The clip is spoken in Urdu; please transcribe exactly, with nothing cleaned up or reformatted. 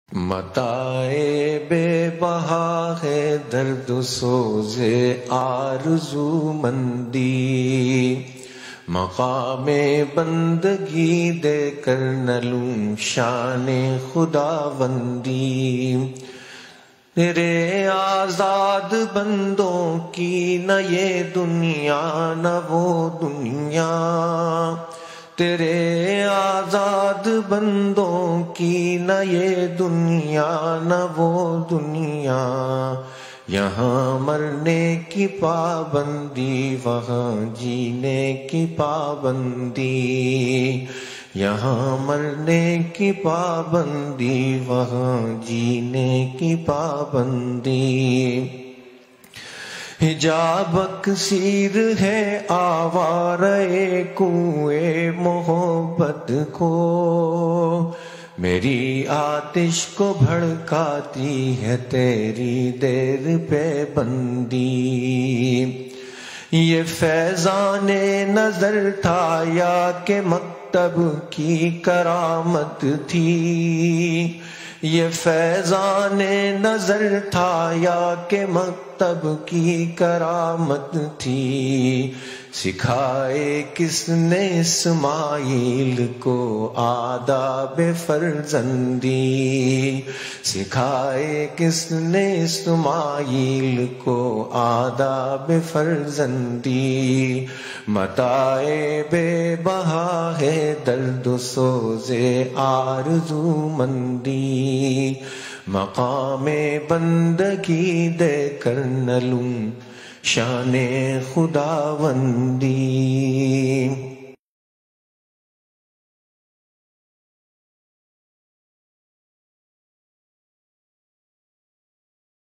متاع بے بہا ہے درد سوز آرزو مندی، مقام بندگی دے کر نہ لوں شان خداوندی۔ تیرے آزاد بندوں کی نہ یہ دنیا نہ وہ دنیا، تیرے آزاد بندوں کی نہ یہ دنیا نہ وہ دنیا، یہاں مرنے کی پابندی وہاں جینے کی پابندی، یہاں مرنے کی پابندی وہاں جینے کی پابندی۔ حجاب اکسیر ہے آوارے کنویں محبت کو، میری آتش کو بھڑکاتی ہے تیری دیر پہ بندی۔ یہ فیضان نظر تھا یا کہ مکتب کی کرامت تھی، یہ فیضان نظر تھا یا کہ مکتب کی کرامت تھی، سکھائے کس نے اسماعیل کو آداب فرزندی، سکھائے کس نے اسماعیل کو آداب فرزندی۔ متاع بے بہا ہے درد سوز آرزو مندی، مقام بندگی دے کر نہ لوں شان خداوندی۔